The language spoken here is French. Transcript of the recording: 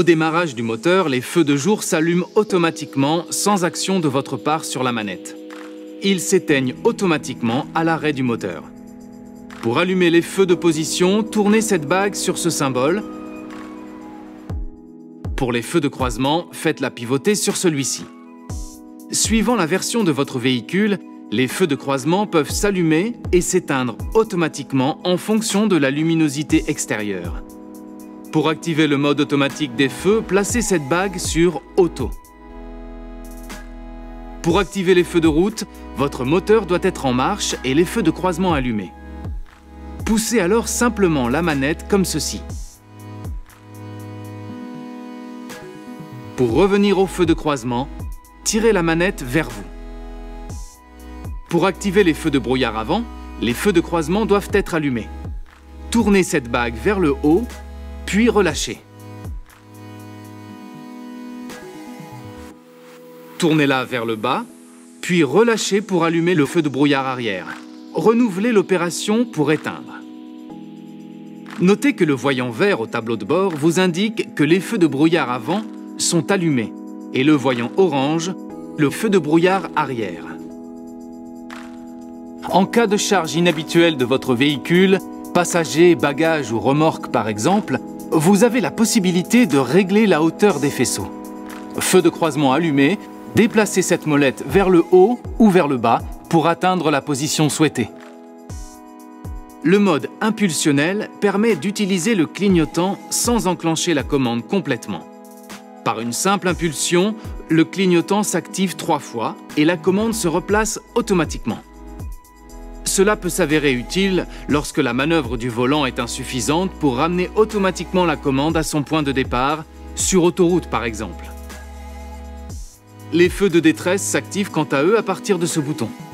Au démarrage du moteur, les feux de jour s'allument automatiquement sans action de votre part sur la manette. Ils s'éteignent automatiquement à l'arrêt du moteur. Pour allumer les feux de position, tournez cette bague sur ce symbole. Pour les feux de croisement, faites-la pivoter sur celui-ci. Suivant la version de votre véhicule, les feux de croisement peuvent s'allumer et s'éteindre automatiquement en fonction de la luminosité extérieure. Pour activer le mode automatique des feux, placez cette bague sur « Auto ». Pour activer les feux de route, votre moteur doit être en marche et les feux de croisement allumés. Poussez alors simplement la manette comme ceci. Pour revenir aux feux de croisement, tirez la manette vers vous. Pour activer les feux de brouillard avant, les feux de croisement doivent être allumés. Tournez cette bague vers le haut, puis relâchez. Tournez-la vers le bas, puis relâchez pour allumer le feu de brouillard arrière. Renouvelez l'opération pour éteindre. Notez que le voyant vert au tableau de bord vous indique que les feux de brouillard avant sont allumés et le voyant orange, le feu de brouillard arrière. En cas de charge inhabituelle de votre véhicule, passager, bagages ou remorque par exemple, vous avez la possibilité de régler la hauteur des faisceaux. Feu de croisement allumé, déplacez cette molette vers le haut ou vers le bas pour atteindre la position souhaitée. Le mode impulsionnel permet d'utiliser le clignotant sans enclencher la commande complètement. Par une simple impulsion, le clignotant s'active 3 fois et la commande se replace automatiquement. Cela peut s'avérer utile lorsque la manœuvre du volant est insuffisante pour ramener automatiquement la commande à son point de départ, sur autoroute par exemple. Les feux de détresse s'activent quant à eux à partir de ce bouton.